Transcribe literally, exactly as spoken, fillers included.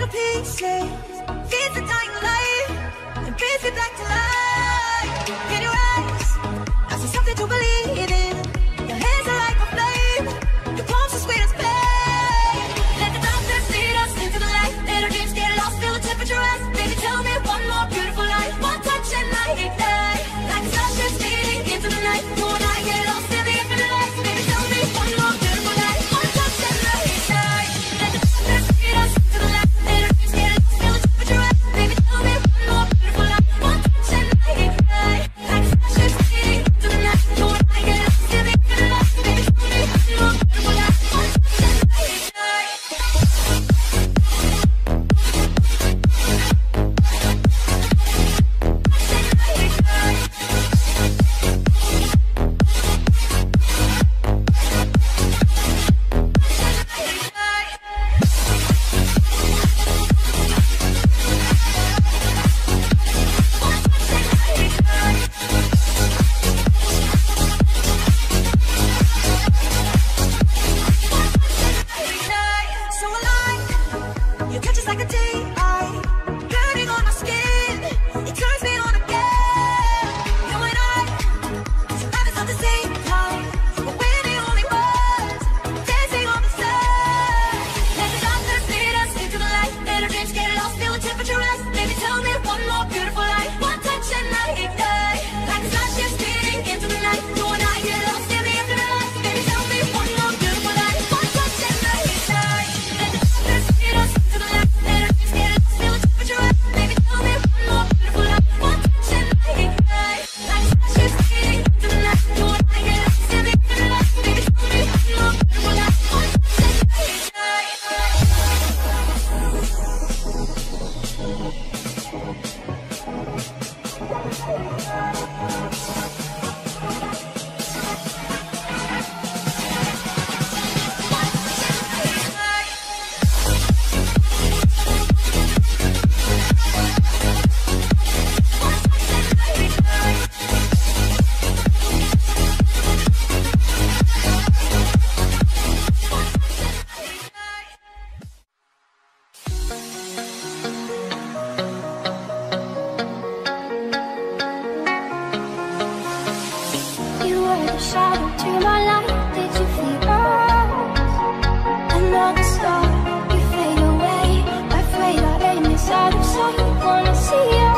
pieces. Feeds the dying light and breathes me back to life. In your eyes, I see something to believe in. Your hands are like a flame. Your palms are sweet as pain. Let the darkness lead us into the light. Let our dreams get lost. Feel the temperature rise. Baby, tell me one more beautiful life. One touch and I ignite. Like the stars leading into the night. You and I get lost in the infinite light. Baby, tell me one more beautiful life. One touch and I ignite. Let the darkness lead us into the light. Let our dreams get lost. Feel the temperature rise. Baby, tell me one more beautiful life. One touch and I ignite. Like the stars leading into the night. You and I get lost in the infinite light. Baby, tell me one more beautiful life. One touch and I ignite. So alive, your touch is like a daylight, burning on my skin. It turns me on again. You and I, surviving at the same time, but we're the only ones dancing on the sun. Let the darkness lead us into the light. Let our dreams get lost, feel the temperature rise. Baby, tell me one more beautiful life. One touch and I ignite. Like the sun just leading into the night. You and I get lost in the infinite light. Baby, tell me one more beautiful life. One touch and I ignite. Let the darkness lead us into the light. Let our dreams get lost, feel the temperature rise. Baby, tell me one more beautiful life. One touch and I ignite. Like the sun just leading into the night. You and I get lost in the infinite light. Baby, tell me one more beautiful life. One touch and I ignite. You were the shadow to my light. Did you feel us? Another star, you fade away. Afraid our aim is out of sight. Wanna see us.